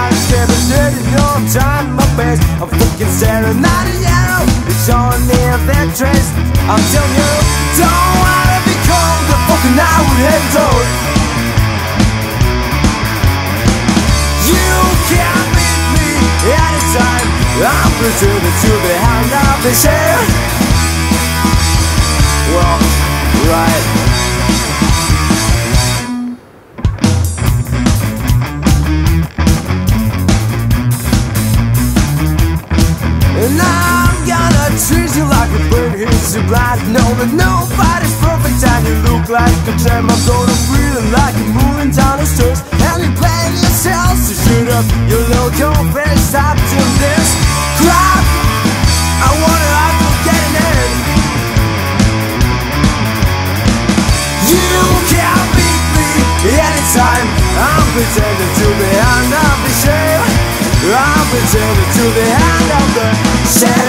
Scared no time in my face. I'm fucking staring at a arrow. It's showing me a bad trace. I'm telling you, don't wanna be cold. The fucking I would have told. You can't beat me anytime. I'm pretending to the hand of the share. Well, right. And I'm gonna treat you like a bird hits you blind. Know that nobody's perfect and you look like a gem. I'm gonna feel like you're moving down the stairs and you're playing yourself. So shut up, you little confess. Stop doing this crap. I wanna have to get in. You can't beat me anytime. I'm pretending to be hand of the shame. I'm pretending to the hand of the shame.